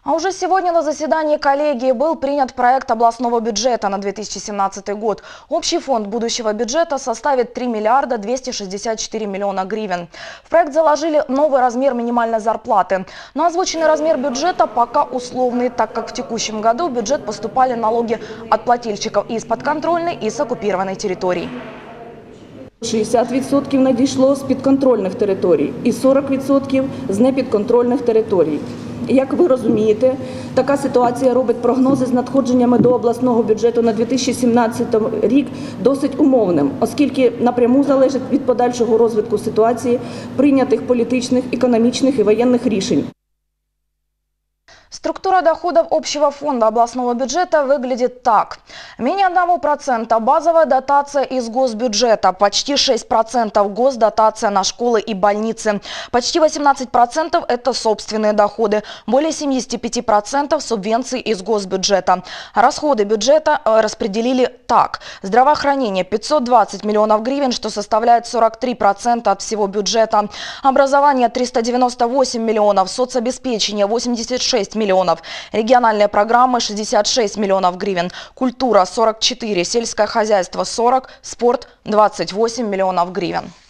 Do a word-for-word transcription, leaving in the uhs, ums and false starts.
А уже сегодня на заседании коллегии был принят проект областного бюджета на две тысячи семнадцатый год. Общий фонд будущего бюджета составит три миллиарда двести шестьдесят четыре миллиона гривен. В проект заложили новый размер минимальной зарплаты. Но озвученный размер бюджета пока условный, так как в текущем году в бюджет поступали налоги от плательщиков и из подконтрольной, и с оккупированной территории. шістдесят відсотків надійшло з підконтрольних територій і сорок відсотків з непідконтрольних територій. Як ви розумієте, така ситуація робить прогнози з надходженнями до обласного бюджету на дві тисячі сімнадцятий рік досить умовним, оскільки напряму залежить від подальшого розвитку ситуації, прийнятих політичних, економічних і воєнних рішень. Структура доходов общего фонда областного бюджета выглядит так. Менее одного процента базовая дотация из госбюджета, почти шесть процентов госдотация на школы и больницы, почти восемнадцать процентов это собственные доходы, более семидесяти пяти процентов субвенций из госбюджета. Расходы бюджета распределили так. Здравоохранение пятьсот двадцать миллионов гривен, что составляет сорок три процента от всего бюджета. Образование триста девяносто восемь миллионов, соцобеспечение восемьдесят шесть миллионов. миллионов, региональные программы шестьдесят шесть миллионов гривен, культура сорок четыре, сельское хозяйство сорок, спорт двадцать восемь миллионов гривен.